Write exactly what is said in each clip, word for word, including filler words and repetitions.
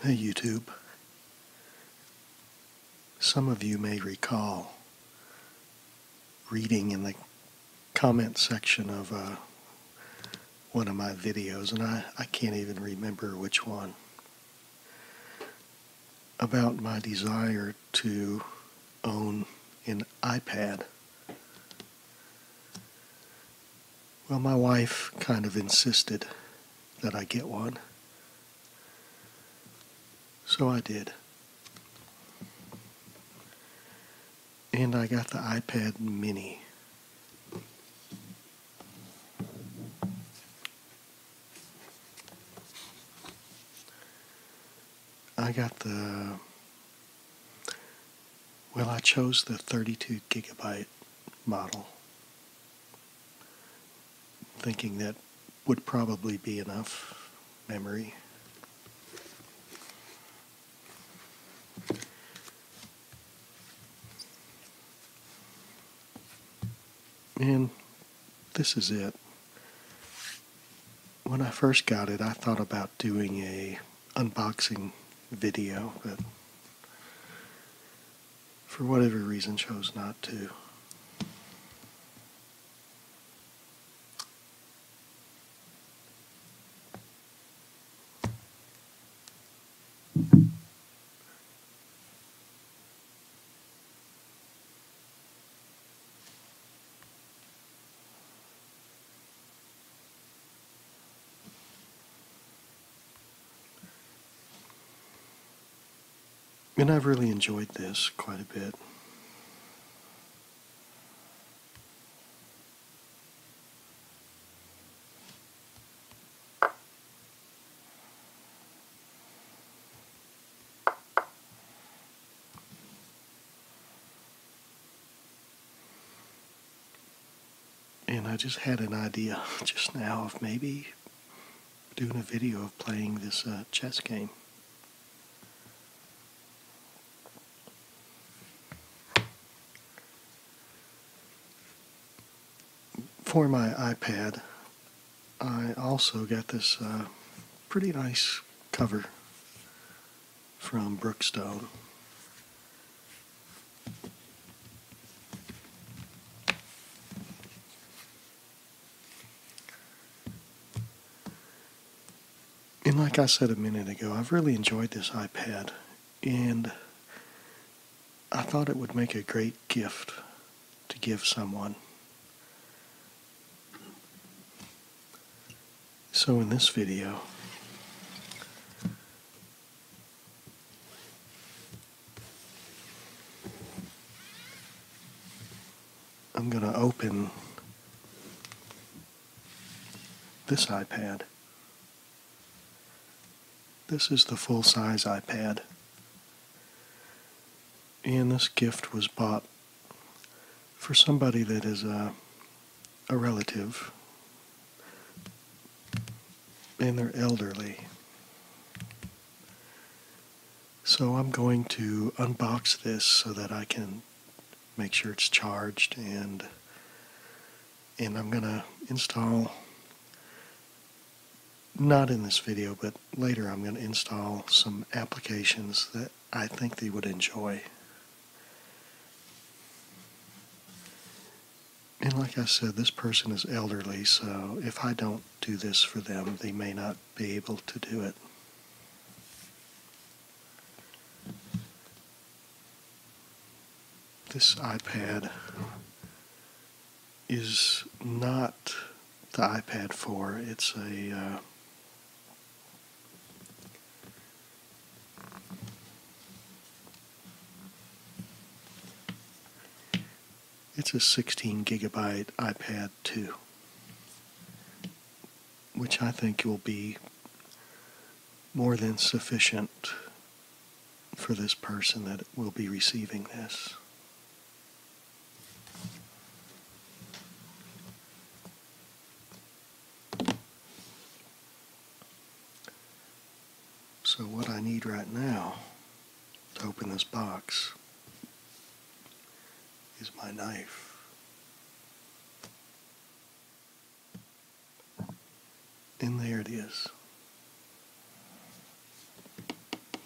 Hey YouTube, some of you may recall reading in the comment section of uh, one of my videos, and I, I can't even remember which one, about my desire to own an iPad. Well, my wife kind of insisted that I get one, so I did. And I got the iPad mini. I got the, well, I chose the thirty-two gigabyte model, thinking that would probably be enough memory. And this is it. When I first got it, I thought about doing a unboxing video, but for whatever reason chose not to. And I've really enjoyed this quite a bit. And I just had an idea just now of maybe doing a video of playing this uh, chess game. For my iPad, I also got this uh, pretty nice cover from Brookstone. And like I said a minute ago, I've really enjoyed this iPad, and I thought it would make a great gift to give someone. So in this video, I'm going to open this iPad. This is the full-size iPad. And this gift was bought for somebody that is a, a relative, and they're elderly. So I'm going to unbox this so that I can make sure it's charged, and and I'm going to install, not in this video, but later I'm going to install some applications that I think they would enjoy. And like I said, this person is elderly, so if I don't do this for them, they may not be able to do it. This iPad is not the iPad four. It's a uh, it's a sixteen gigabyte iPad two, which I think will be more than sufficient for this person that will be receiving this. So what I need right now to open this box is my knife. And there it is.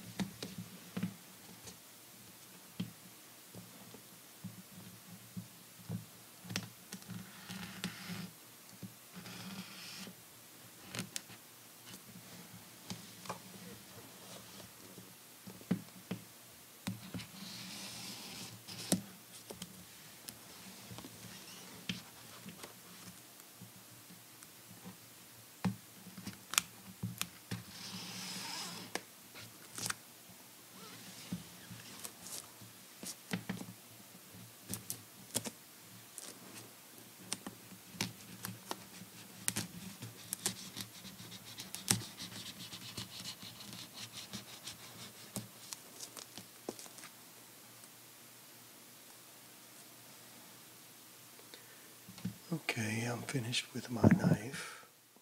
Okay, I'm finished with my knife.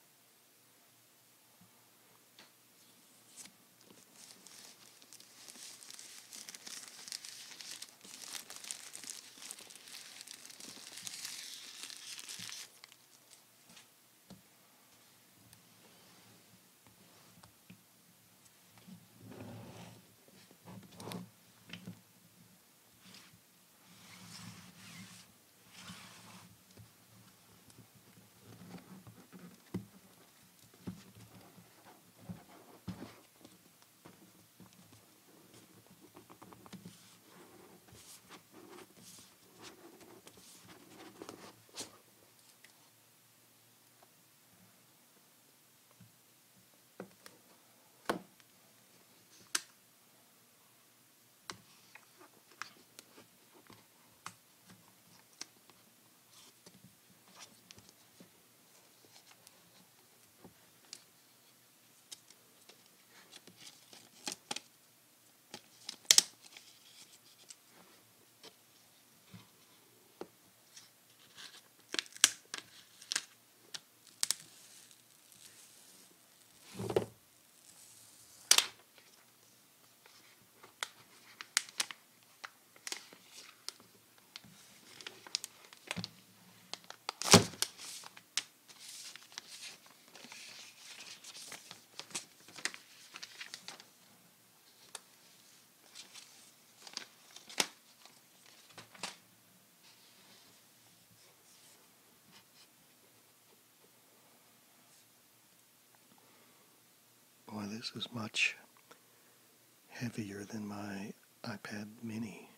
Boy, this is much heavier than my iPad mini.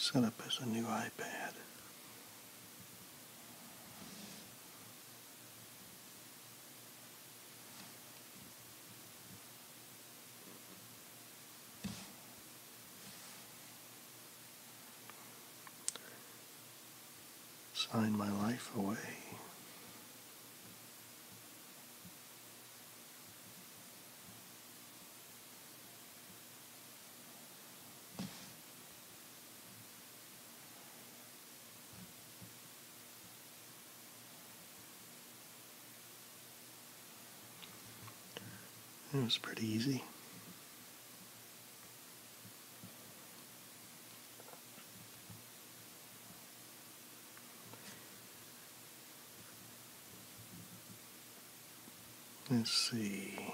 set up as a new iPad. Sign my life away. It was pretty easy. Let's see.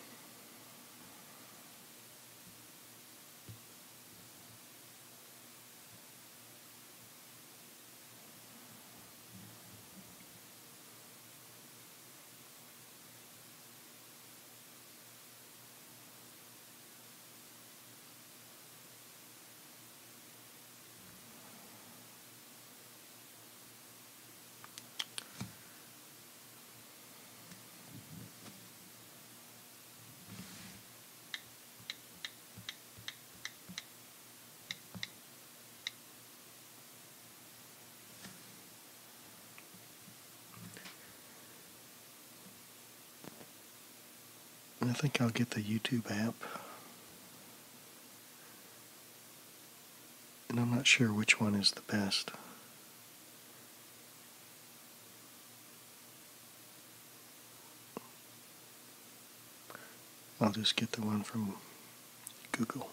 I think I'll get the YouTube app. And I'm not sure which one is the best. I'll just get the one from Google.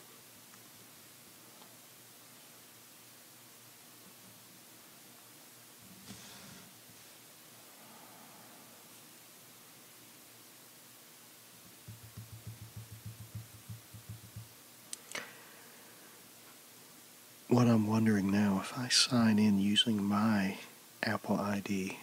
What I'm wondering now, if I sign in using my Apple I D,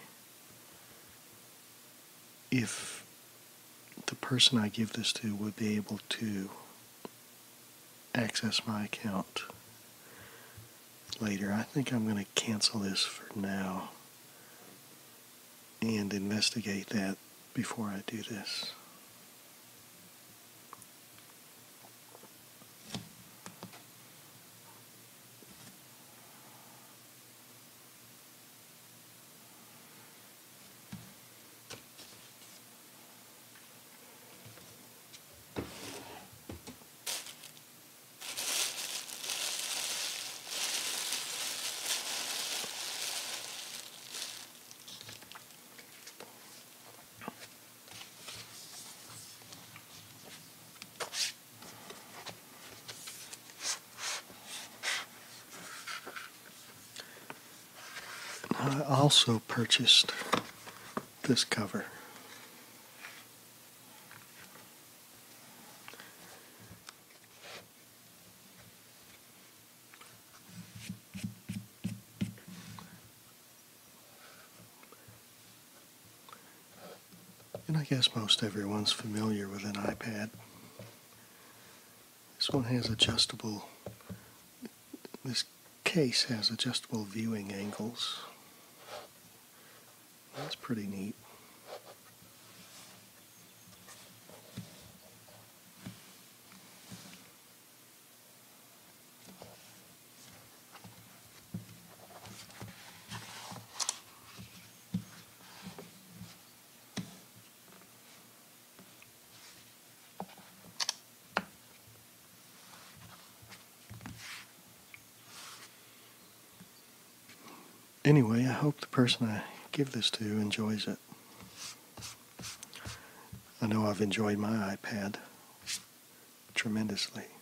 if the person I give this to would be able to access my account later. I think I'm going to cancel this for now and investigate that before I do this. I also purchased this cover. And I guess most everyone's familiar with an iPad. This one has adjustable, this case has adjustable viewing angles. That's pretty neat. Anyway, I hope the person I give this to enjoys it. I know I've enjoyed my iPad tremendously.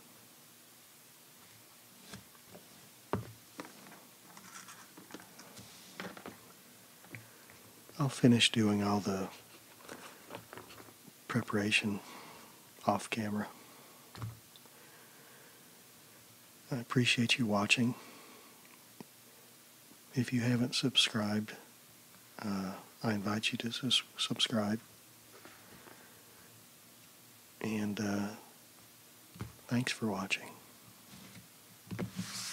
I'll finish doing all the preparation off camera. I appreciate you watching. If you haven't subscribed, uh, I invite you to sus- subscribe. And uh, thanks for watching.